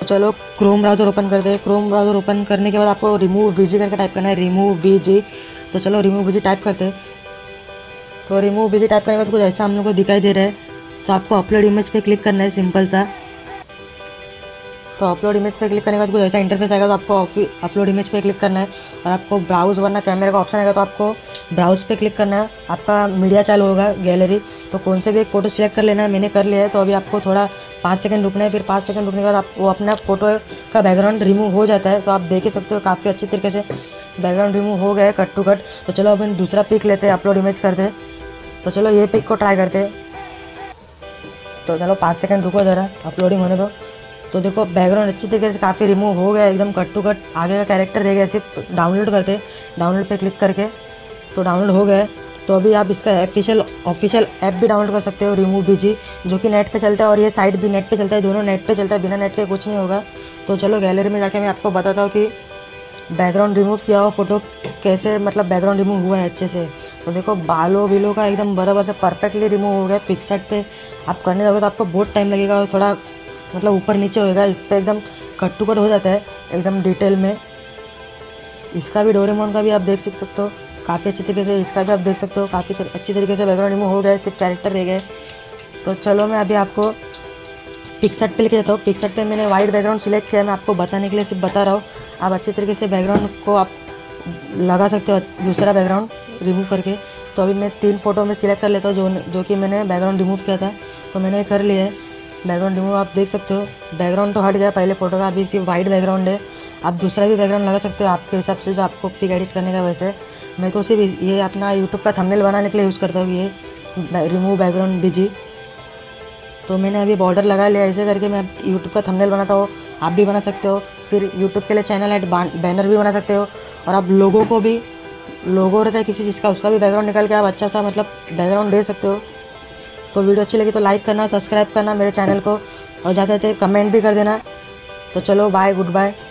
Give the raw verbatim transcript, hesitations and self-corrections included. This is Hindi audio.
चलो क्रोम ब्राउज़र ओपन करते हैं। क्रोम ब्राउज़र ओपन करने के बाद आपको रिमूव बीजी करके टाइप करना है, रिमूव बीजी। तो चलो रिमूव बीजी टाइप करते हैं। तो रिमूव बीजी टाइप करने के बाद कुछ ऐसा हम लोग को दिखाई दे रहा है। तो आपको अपलोड इमेज पे क्लिक करना है, सिंपल सा। तो अपलोड इमेज पे क्लिक करने के बाद कुछ ऐसा इंटरफेस आएगा। तो आपको अपलोड इमेज पे क्लिक करना है और आपको ब्राउज़ वरना कैमरे का ऑप्शन आएगा। तो आपको ब्राउज़ पे क्लिक करना है। आपका मीडिया चालू होगा, गैलरी। तो कौन से भी एक फ़ोटो सिलेक्ट कर लेना है, मैंने कर लिया है। तो अभी आपको थोड़ा पाँच सेकंड रुकना है। फिर पाँच सेकंड रुकने के बाद आप वो अपना फ़ोटो का बैकग्राउंड रिमूव हो जाता है। तो आप देख ही सकते हो काफ़ी अच्छी तरीके से बैकग्राउंड रिमूव हो गया है, कट टू कट। तो चलो अब हम दूसरा पिक लेते हैं, अपलोड इमेज करते हैं। तो चलो ये पिक को ट्राई करते हैं। तो चलो पाँच सेकंड रुको ज़रा, अपलोडिंग होने दो। तो देखो बैकग्राउंड अच्छी तरीके से काफ़ी रिमूव हो गया, एकदम कट टू कट। आगे का कैरेक्टर रह गया सिर्फ। डाउनलोड करते, डाउनलोड पे क्लिक करके। तो डाउनलोड हो गया। तो अभी आप इसका ऑफिशियल ऑफिशियल ऐप भी डाउनलोड कर सकते हो, रिमूव बीजी, जो कि नेट पे चलता है और ये साइट भी नेट पे चलता है। दोनों नेट पे चलता है, बिना नेट के कुछ नहीं होगा। तो चलो गैलरी में जाके मैं आपको बताता हूँ कि बैकग्राउंड रिमूव किया हो फोटो कैसे, मतलब बैकग्राउंड रिमूव हुआ है अच्छे से। तो देखो बालों बिलों का एकदम बराबर से परफेक्टली रिमूव हो गया। पिक्सेट पे आप करने जाओगे तो आपको बहुत टाइम लगेगा और थोड़ा मतलब ऊपर नीचे होएगा। इस पर एकदम कट टू कट हो जाता है एकदम डिटेल में। इसका भी डोरेमोन का भी आप देख सकते हो काफ़ी अच्छी तरीके से। इसका भी आप देख सकते हो काफ़ी अच्छी तरीके से बैकग्राउंड रिमूव हो गया, सिर्फ कैरेक्टर रह गए। तो चलो मैं अभी आपको पिक्सेट पे लेके जाता हूँ। पिक्सेट पे मैंने वाइट बैकग्राउंड सिलेक्ट किया है, मैं आपको बताने के लिए सिर्फ बता रहा हूँ। आप अच्छी तरीके से बैकग्राउंड को आप लगा सकते हो दूसरा बैकग्राउंड रिमूव करके। तो अभी मैं तीन फ़ोटो में सिलेक्ट कर लेता हूँ जो जो कि मैंने बैकग्राउंड रिमूव किया था। तो मैंने कर लिया है बैकग्राउंड रिमूव, आप देख सकते हो। बैकग्राउंड तो हट गया पहले फ़ोटो का, अभी सिर्फ वाइट बैकग्राउंड है। आप दूसरा भी बैकग्राउंड लगा सकते हो आपके हिसाब से, जो आपको पिक एडिट करने का। वैसे मैं तो सिर्फ ये अपना यूट्यूब का थंबनेल बनाने के लिए यूज़ करता हूँ, ये रिमूव बैकग्राउंड बीजी। तो मैंने अभी बॉर्डर लगा लिया। ऐसे करके मैं यूट्यूब का थंबनेल बनाता हूँ, आप भी बना सकते हो। फिर यूट्यूब के लिए चैनल ऐड बैनर भी बना सकते हो। और आप लोगों को भी, लोगो रहता है किसी चीज़ का, उसका भी बैकग्राउंड निकाल के आप अच्छा सा मतलब बैकग्राउंड दे सकते हो। तो वीडियो अच्छी लगी तो लाइक करना, सब्सक्राइब करना मेरे चैनल को, और ज़्यादा से कमेंट भी कर देना। तो चलो बाय, गुड बाय।